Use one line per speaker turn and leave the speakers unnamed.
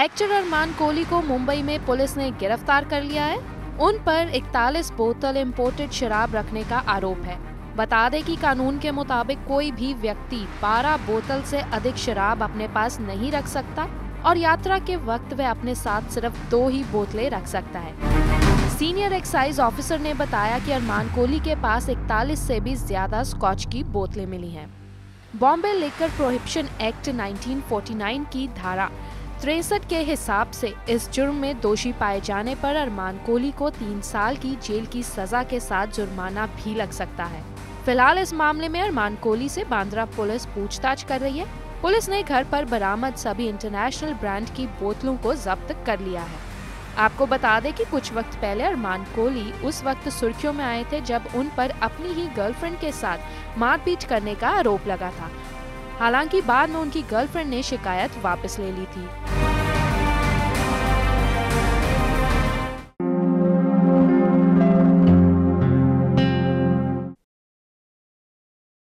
Actor Armaan Kohli को मुंबई में police ने गिरफ्तार कर लिया है। उन पर 41 बोतल इम्पोर्टेड शराब रखने का आरोप है। बता दें कि कानून के मुताबिक कोई भी व्यक्ति 12 बोतल से अधिक शराब अपने पास नहीं रख सकता और यात्रा के वक्त वह अपने साथ सिर्फ 2 ही बोतलें रख सकता है। सीनियर एक्साइज ऑफिसर ने बताया कि अरमान कोहली के पास 41 से भी ज्यादा स्कॉच की बोतलें मिली हैं। बॉम्बे लिकर प्रोहिबिशन एक्ट 1949 की धारा 63 के हिसाब से इस जुर्म में दोषी पाए जाने पर अरमान कोहली को 3 साल की जेल की सजा के साथ जुर्माना भी लग सकता है। फिलहाल इस मामले में अरमान कोहली से बांद्रा पुलिस पूछताछ कर रही है। पुलिस ने घर पर बरामद सभी इंटरनेशनल ब्रांड की बोतलों को जब्त कर लिया है। आपको बता दें कि कुछ वक्त पहले अरमान कोहली उस वक्त सुर्खियों में आए थे जब उन पर अपनी ही गर्लफ्रेंड के साथ मारपीट करने का आरोप लगा था। हालांकि बाद में उनकी गर्लफ्रेंड ने शिकायत वापस ले ली थी।